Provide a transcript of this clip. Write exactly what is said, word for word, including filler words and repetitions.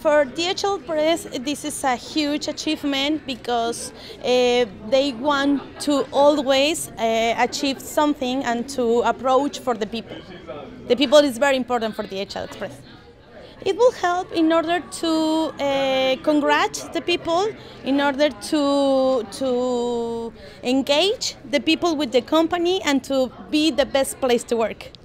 For D H L Press, this is a huge achievement because uh, they want to always uh, achieve something and to approach for the people. The people is very important for D H L Express. It will help in order to uh, congratulate the people, in order to, to engage the people with the company and to be the best place to work.